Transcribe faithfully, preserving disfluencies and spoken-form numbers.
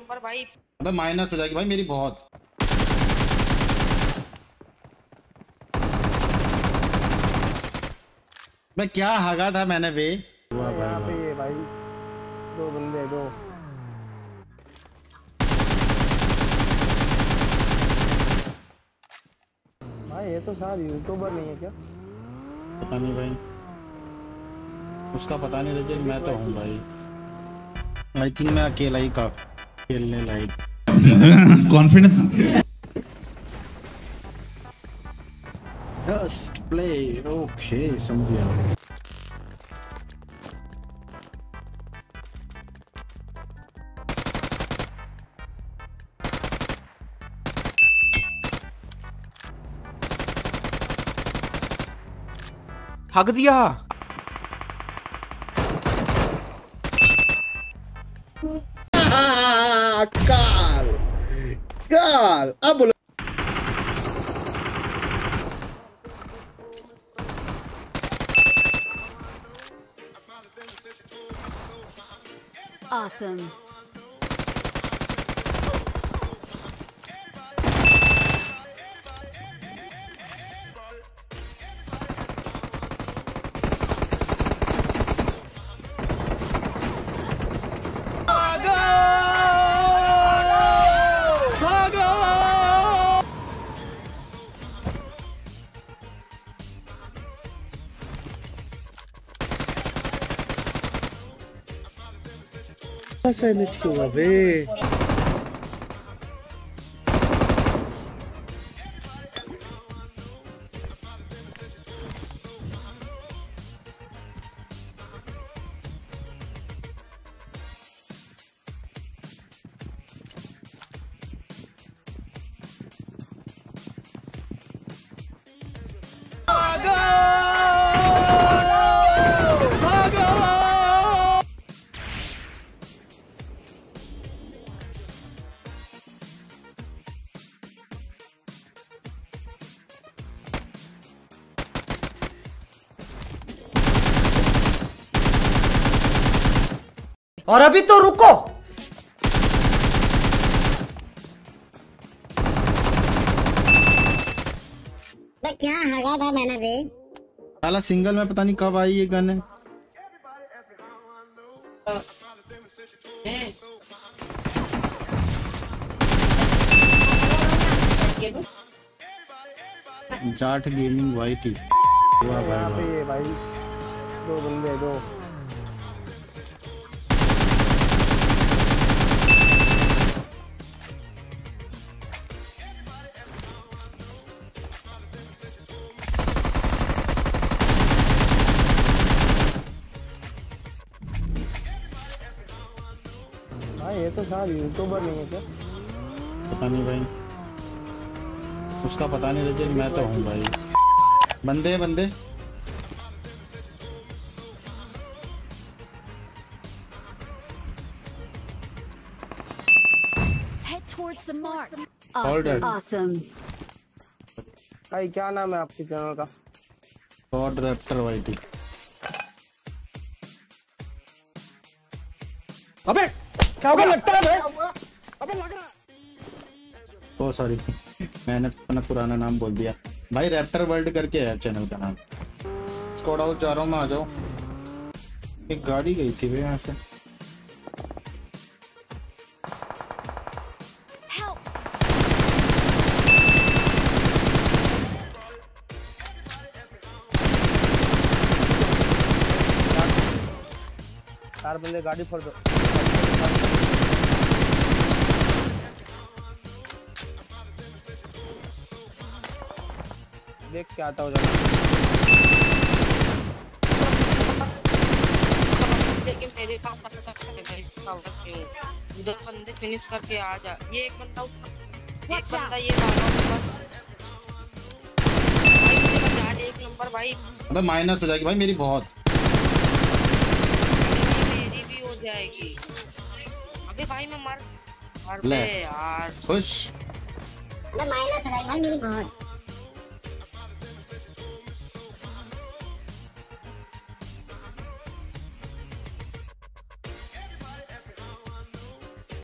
Number भाई। अबे minus हो जाएगी भाई मेरी बहुत। मैं क्या हगा था मैंने बे। यहाँ पे ये भाई दो बंदे दो। भाई ये तो शायद यूट्यूबर नहीं है क्या? पता नहीं भाई, उसका पता नहीं, लेकिन मैं तो हूँ भाई। आई थिंक मैं अकेला ही का खेलने लायक। कॉन्फिडेंस। Just play. ओके समझिया। हक दिया। काल काल अब बोलो। Awesome. सैनिक क्यों बे? और अभी तो रुको। मैं क्या हगा था मैंने बे। साला सिंगल में पता नहीं कब आई ये गन है। जाट गेमिंग वाइट ही। यहाँ पे ये भाई दो बंदे दो। भाई ये तो शायद यूट्यूबर नहीं है क्या? पता नहीं भाई, उसका पता नहीं, लेकिन मैं तो हूँ भाई। बंदे बंदे Head towards the mark. Ordered. Awesome. भाई क्या नाम है आपके चैनल का? गॉड रैप्टर वाइटी। अबे क्या हुआ? लगता है भाई। अबे लग रहा। ओ सॉरी, मैंने अपना पुराना नाम बोल दिया भाई। रैप्टर वर्ल्ड करके है चैनल का नाम। स्क्वाड आउट जा रहा हूँ मैं, आ जाओ। एक गाड़ी गई थी वे यहाँ से। चार बंदे गाड़ी फोड़ दो। देख के आता हूँ लेकिन मेरे काम पता चलता है उधर बंदे फिनिश करके आ जा। ये एक बंदा ऊपर, एक बंदा ये भाई एक नंबर भाई। अबे माइनस हो जाएगी भाई मेरी बहुत। मेरी भी हो जाएगी। अबे भाई मैं मर मर गए यार। खुश। अबे माइनस हो जाएगी भाई मेरी बहुत।